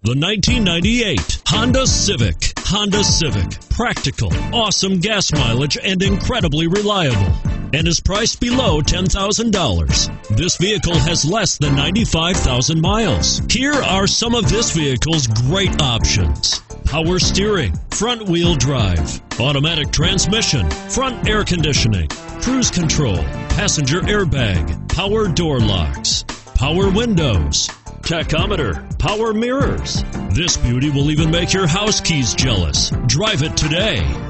The 1998 Honda Civic. Honda Civic. Practical, awesome gas mileage, and incredibly reliable. And is priced below $10,000. This vehicle has less than 95,000 miles. Here are some of this vehicle's great options: power steering, front wheel drive, automatic transmission, front air conditioning, cruise control, passenger airbag, power door locks, power windows, tachometer, power mirrors. This beauty will even make your house keys jealous. Drive it today.